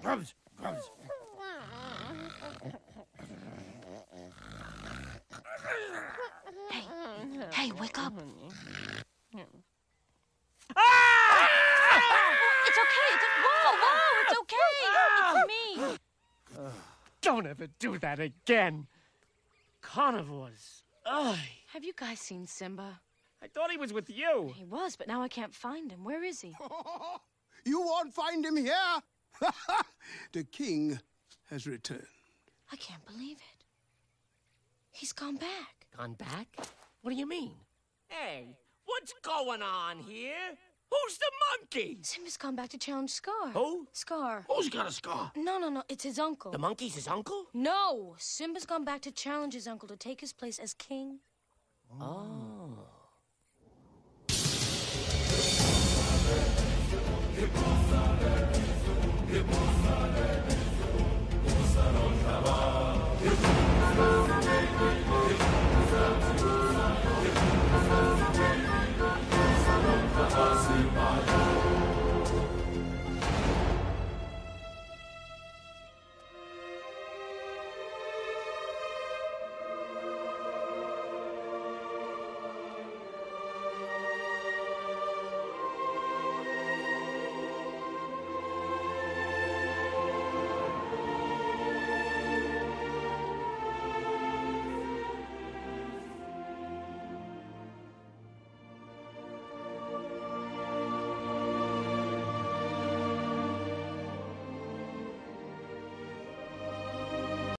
Grubs, grubs. Hey, wake up. Ah! It's okay. Whoa, it's okay. It's me. Don't ever do that again. Carnivores. Ugh. Have you guys seen Simba? I thought he was with you. He was, but now I can't find him. Where is he? You won't find him here. The king has returned. I can't believe it. He's gone back. Gone back? What do you mean? Hey, what's going on here? Who's the monkey? Simba's gone back to challenge Scar. Who? Scar. Who's got a scar? No. It's his uncle. The monkey's his uncle? No. Simba's gone back to challenge his uncle to take his place as king. Oh.